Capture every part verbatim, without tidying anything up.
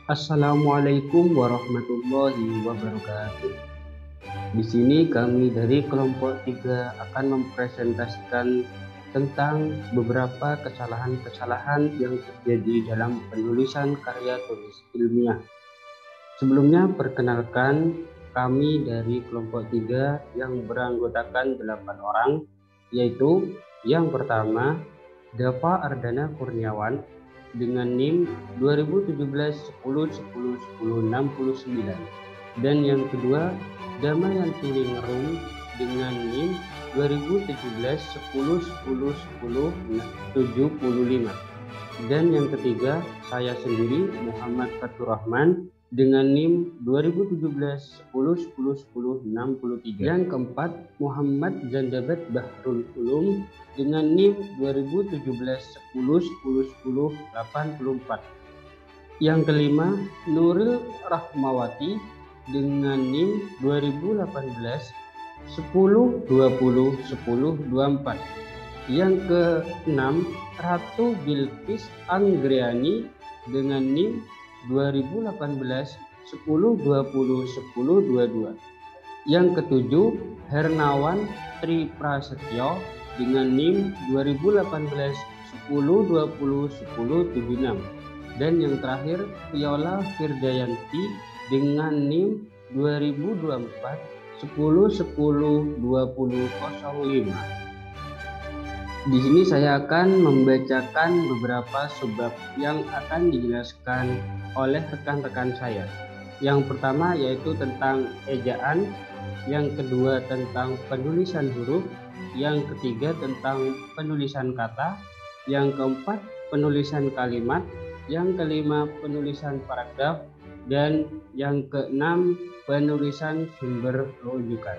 Assalamualaikum warahmatullahi wabarakatuh. Di sini kami dari kelompok tiga akan mempresentasikan tentang beberapa kesalahan-kesalahan yang terjadi dalam penulisan karya tulis ilmiah. Sebelumnya perkenalkan, kami dari kelompok tiga yang beranggotakan delapan orang, yaitu yang pertama Dava Ardana Kurniawan dengan NIM dua ribu tujuh belas sepuluh sepuluh sepuluh enam puluh sembilan, dan yang kedua Damayanti Ningrum dengan NIM dua ribu tujuh belas sepuluh sepuluh sepuluh tujuh puluh lima, dan yang ketiga saya sendiri Muhammad Fatur Rahman dengan NIM dua ribu tujuh belas sepuluh sepuluh sepuluh enam puluh tiga. Yang keempat Muhammad Zandabat Bahrul Ulum dengan NIM dua ribu tujuh belas sepuluh sepuluh sepuluh delapan puluh empat. Yang kelima Nuril Rahmawati dengan NIM dua ribu delapan belas sepuluh dua puluh sepuluh dua puluh empat. Yang keenam Ratu Bilqis Anggriani dengan NIM dua ribu delapan belas sepuluh dua puluh sepuluh dua puluh dua. Yang ketujuh Hernawan Tri Prasetyo dengan NIM dua ribu delapan belas sepuluh dua puluh sepuluh tujuh puluh enam, dan yang terakhir Viola Firdayanti dengan NIM dua ribu dua puluh empat sepuluh sepuluh dua puluh nol lima. Di sini saya akan membacakan beberapa subbab yang akan dijelaskan oleh rekan-rekan saya. Yang pertama yaitu tentang ejaan, yang kedua tentang penulisan huruf, yang ketiga tentang penulisan kata, yang keempat penulisan kalimat, yang kelima penulisan paragraf, dan yang keenam penulisan sumber rujukan.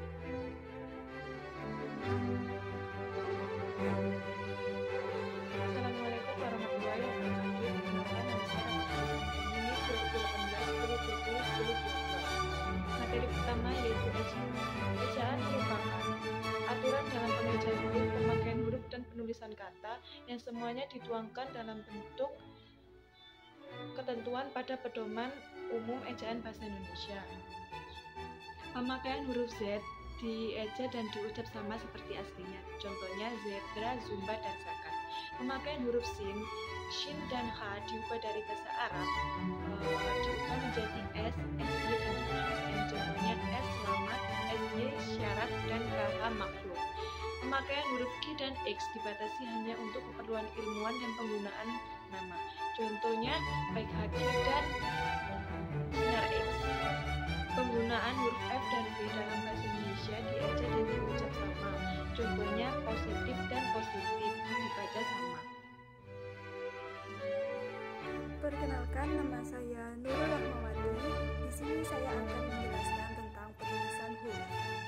Assalamualaikum warahmatullahi wabarakatuh. Materi pertama yaitu ejaan. Ejaan merupakan aturan dalam pengejaan huruf, pemakaian huruf, dan penulisan kata yang semuanya dituangkan dalam bentuk ketentuan pada pedoman umum ejaan bahasa Indonesia. Pemakaian huruf Z dieja dan diucap sama seperti aslinya. Contohnya zebra, zumba, dan zakat. Pemakaian huruf sin, shin, dan h diubah dari bahasa Arab uh, diubah menjadi s, sy, dan h. Yang contohnya s selamat, sy syarat, dan kh makhluk. Pemakaian huruf Q dan X dibatasi hanya untuk keperluan ilmuwan dan penggunaan nama. Contohnya baik H Q dan sinar X. Penggunaan huruf F dan V dalam bahasa Indonesia dieja dan diucap sama. Contohnya positif dan positif dibaca sama. Perkenalkan, nama saya Nurul Rahmawati. Di sini saya akan menjelaskan tentang penulisan huruf.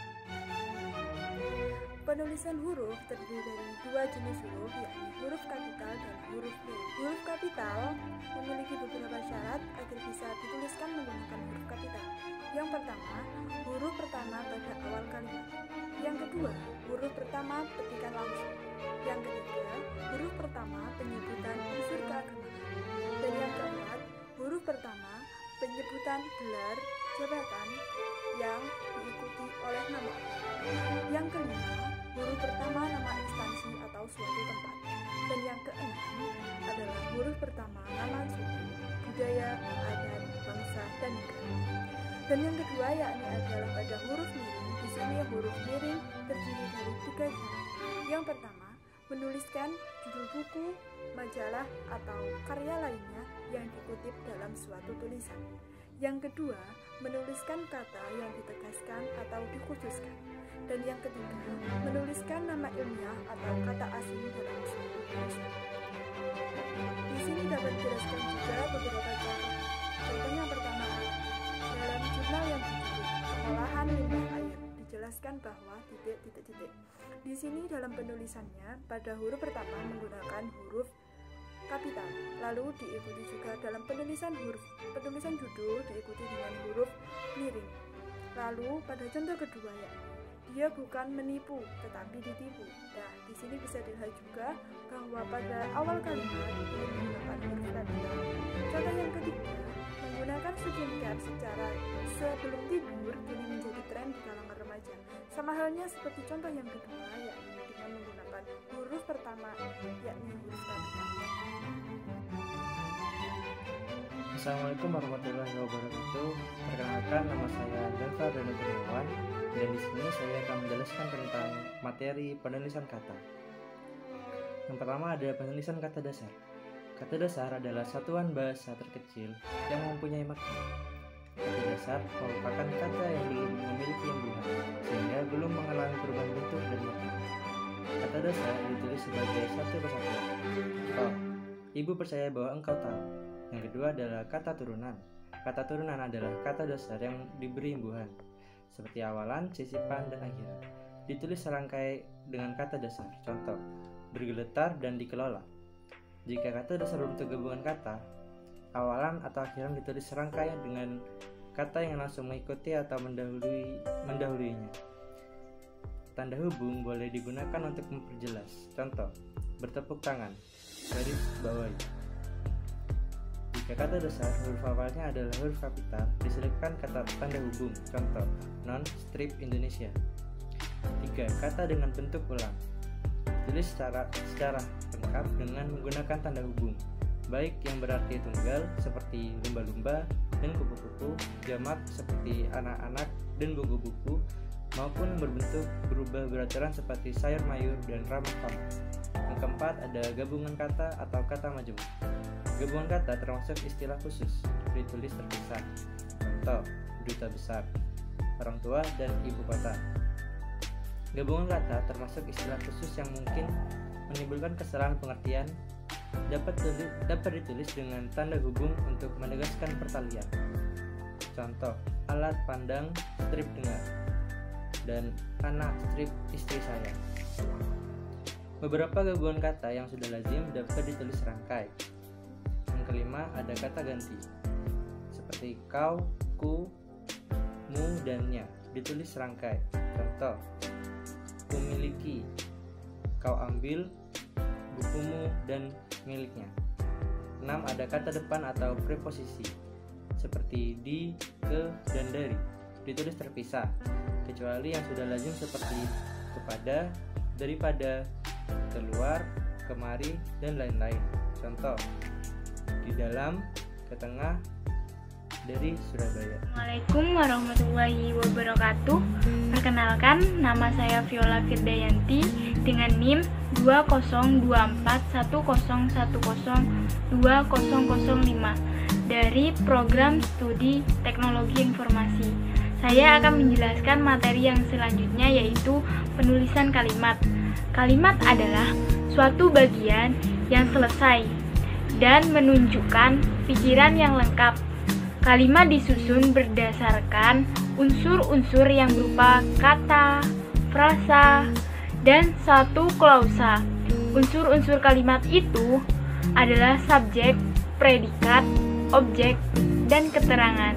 Penulisan huruf terdiri dari dua jenis huruf, yakni huruf kapital dan huruf miring. Huruf kapital memiliki beberapa syarat agar bisa dituliskan menggunakan huruf kapital. Yang pertama, huruf pertama pada awal kalimat. Yang kedua, huruf pertama petikan langsung. Yang ketiga, huruf pertama penyebutan unsur keagamaan. Dan yang keempat, huruf pertama penyebutan gelar jabatan yang diikuti oleh nama orang. Yang kelima, huruf pertama nama instansi atau suatu tempat. Dan yang keenam adalah huruf pertama nama suku, budaya, adat, bangsa, dan negara. Dan yang kedua yakni adalah pada huruf miring. Di sini huruf miring terdiri dari tiga syarat. Yang pertama, menuliskan judul buku, majalah, atau karya lainnya yang dikutip dalam suatu tulisan. Yang kedua, menuliskan kata yang ditegaskan atau dikhususkan. Dan yang ketiga, menuliskan nama ilmiah atau kata asing dalam suatu tulisan. Di sini dapat dijelaskan juga beberapa contoh. Contoh yang pertama, dalam jurnal yang judul Pengolahan Limbah Air dijelaskan bahwa titik-titik-titik. Di sini dalam penulisannya pada huruf pertama menggunakan huruf kapital, lalu diikuti juga dalam penulisan huruf penulisan judul diikuti dengan huruf miring. Lalu pada contoh kedua ya, dia bukan menipu tetapi ditipu. Nah, di sini bisa dilihat juga bahwa pada awal kalimat ini menggunakan huruf kapital. Contoh yang ketiga, Menggunakan skincare secara sebelum tidur kini menjadi tren di kalangan remaja. Sama halnya seperti contoh yang kedua, yakni dengan menggunakan huruf pertama, yakni huruf kapital. Assalamualaikum warahmatullahi wabarakatuh. Perkenalkan, nama saya Delva Dani Kurniawan, dan di sini saya akan menjelaskan tentang materi penulisan kata. Yang pertama ada penulisan kata dasar. Kata dasar adalah satuan bahasa terkecil yang mempunyai makna. Kata dasar merupakan kata yang memiliki imbuhan sehingga belum mengalami perubahan bentuk dan makna. Kata dasar ditulis sebagai satu kesatuan. Oh, ibu percaya bahwa engkau tahu. Yang kedua adalah kata turunan. Kata turunan adalah kata dasar yang diberi imbuhan seperti awalan, sisipan, dan akhiran. Ditulis serangkai dengan kata dasar. Contoh, bergeletar dan dikelola. Jika kata dasar berbentuk gabungan kata, awalan atau akhiran ditulis serangkai dengan kata yang langsung mengikuti atau mendahului mendahuluinya. Tanda hubung boleh digunakan untuk memperjelas. Contoh, bertepuk tangan, garis bawahi. Jika kata dasar huruf awalnya adalah huruf kapital, diselipkan kata tanda hubung. Contoh, non strip Indonesia. Tiga. Kata dengan bentuk ulang. Tulis secara secara lengkap dengan menggunakan tanda hubung, baik yang berarti tunggal seperti lumba-lumba dan kupu-kupu, jamak seperti anak-anak dan buku-buku, maupun berbentuk berubah beraturan seperti sayur mayur dan ramah-tamah. Yang keempat ada gabungan kata atau kata majemuk. Gabungan kata termasuk istilah khusus, ditulis terpisah. Contoh, duta besar, orang tua, dan ibu kota. Gabungan kata termasuk istilah khusus yang mungkin menimbulkan kesalahan pengertian, dapat tulis, dapat ditulis dengan tanda hubung untuk menegaskan pertalian. Contoh, alat pandang strip dengar, dan anak strip istri saya. Beberapa gabungan kata yang sudah lazim dapat ditulis serangkai. Yang kelima ada kata ganti, seperti kau, ku, mu, dan nya, ditulis serangkai. Contoh, ku miliki, kau ambil, bukumu, dan miliknya. Enam ada kata depan atau preposisi, seperti di, ke, dan dari, ditulis terpisah, kecuali yang sudah lazim seperti kepada, daripada, keluar, kemari, dan lain-lain. Contoh, di dalam, ke tengah, dari Surabaya. Assalamualaikum warahmatullahi wabarakatuh. Perkenalkan, nama saya Viola Firdayanti dengan N I M dua nol dua empat satu nol satu nol dua nol nol lima dari Program Studi Teknologi Informasi. Saya akan menjelaskan materi yang selanjutnya, yaitu penulisan kalimat. Kalimat adalah suatu bagian yang selesai dan menunjukkan pikiran yang lengkap. Kalimat disusun berdasarkan unsur-unsur yang berupa kata, frasa, dan satu klausa. Unsur-unsur kalimat itu adalah subjek, predikat, objek, dan keterangan.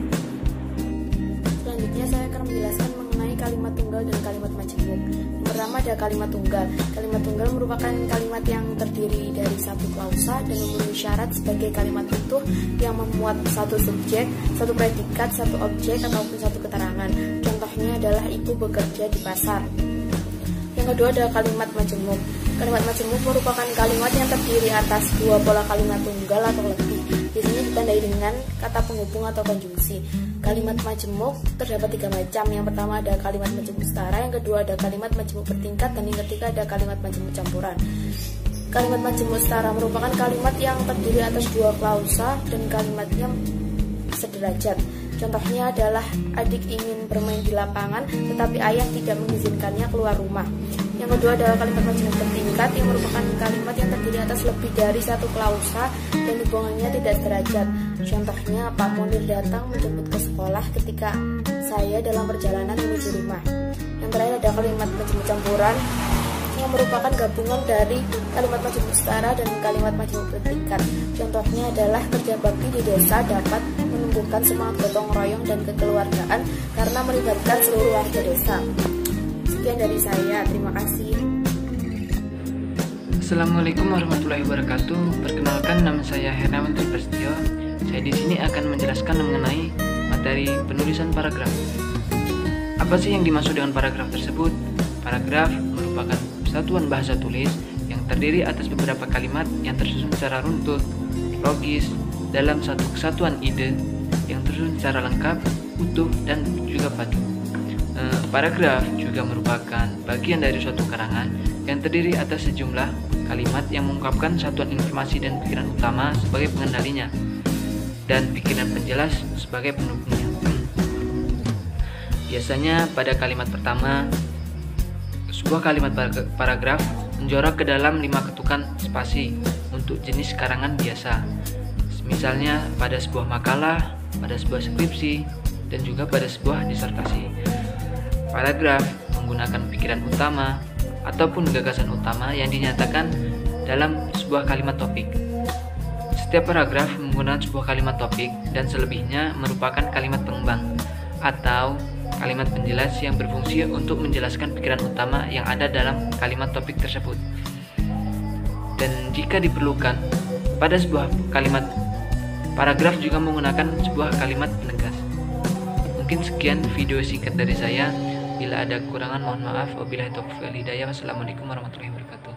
Selanjutnya saya akan menjelaskan mengenai kalimat tunggal dan kalimat majemuk. Pertama ada kalimat tunggal. Kalimat tunggal merupakan kalimat yang terdiri dari satu klausa dan memenuhi syarat sebagai kalimat utuh yang memuat satu subjek, satu predikat, satu objek, ataupun satu keterangan. Contohnya adalah ibu bekerja di pasar. Yang kedua ada kalimat majemuk. Kalimat majemuk merupakan kalimat yang terdiri atas dua pola kalimat tunggal atau lebih. Di sini ditandai dengan kata penghubung atau konjungsi. Kalimat majemuk terdapat tiga macam. Yang pertama ada kalimat majemuk setara, yang kedua ada kalimat majemuk bertingkat, dan yang ketiga ada kalimat majemuk campuran. Kalimat majemuk setara merupakan kalimat yang terdiri atas dua klausa dan kalimatnya sederajat. Contohnya adalah adik ingin bermain di lapangan tetapi ayah tidak mengizinkannya keluar rumah. Yang kedua adalah kalimat majemuk bertingkat yang merupakan kalimat yang terdiri atas lebih dari satu klausa dan hubungannya tidak sederajat. Contohnya, Pak Munir datang menjemput ke sekolah ketika saya dalam perjalanan menuju rumah. Yang terakhir ada kalimat majemuk campuran yang merupakan gabungan dari kalimat majemuk setara dan kalimat majemuk bertingkat. Contohnya adalah kerja bakti di desa dapat menumbuhkan semangat gotong royong dan kekeluargaan karena melibatkan seluruh warga desa. Sekian dari saya, terima kasih. Assalamualaikum warahmatullahi wabarakatuh. Perkenalkan, nama saya Hernawan Tripastio. saya di sini akan menjelaskan mengenai materi penulisan paragraf. Apa sih yang dimaksud dengan paragraf tersebut? Paragraf merupakan satuan bahasa tulis yang terdiri atas beberapa kalimat yang tersusun secara runtut, logis, dalam satu kesatuan ide yang tersusun secara lengkap, utuh, dan juga padu. E, paragraf juga merupakan bagian dari suatu karangan yang terdiri atas sejumlah kalimat yang mengungkapkan satuan informasi dan pikiran utama sebagai pengendalinya, dan pikiran penjelas sebagai pendukungnya. Biasanya pada kalimat pertama, sebuah kalimat paragraf menjorok ke dalam lima ketukan spasi untuk jenis karangan biasa. Misalnya pada sebuah makalah, pada sebuah skripsi, dan juga pada sebuah disertasi. Paragraf menggunakan pikiran utama ataupun gagasan utama yang dinyatakan dalam sebuah kalimat topik. Setiap paragraf menggunakan sebuah kalimat topik dan selebihnya merupakan kalimat pengembang atau kalimat penjelas yang berfungsi untuk menjelaskan pikiran utama yang ada dalam kalimat topik tersebut. Dan jika diperlukan, pada sebuah kalimat paragraf juga menggunakan sebuah kalimat penegas. Mungkin sekian video singkat dari saya. Bila ada kekurangan mohon maaf. Wabillahi taufiq wal hidayah. Wassalamualaikum warahmatullahi wabarakatuh.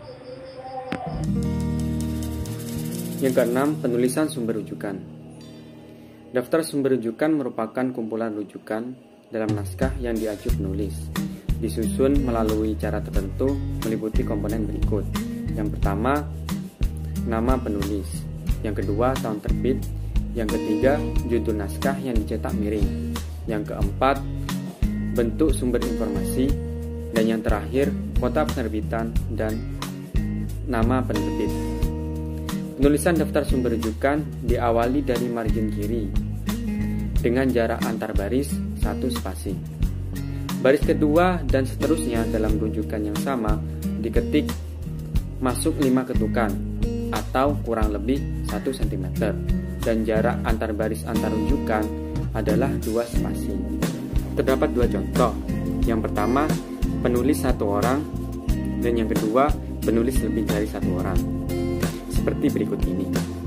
Yang keenam, penulisan sumber rujukan. Daftar sumber rujukan merupakan kumpulan rujukan dalam naskah yang diacu penulis, disusun melalui cara tertentu meliputi komponen berikut. Yang pertama, nama penulis. Yang kedua, tahun terbit. Yang ketiga, judul naskah yang dicetak miring. Yang keempat, bentuk sumber informasi. Dan yang terakhir, kota penerbitan dan nama penerbit. Penulisan daftar sumber rujukan diawali dari margin kiri dengan jarak antar baris satu spasi. Baris kedua dan seterusnya dalam rujukan yang sama diketik masuk lima ketukan atau kurang lebih satu sentimeter, dan jarak antar baris antar rujukan adalah dua spasi. Terdapat dua contoh. Yang pertama, penulis satu orang, dan yang kedua, penulis lebih dari satu orang. Seperti berikut ini.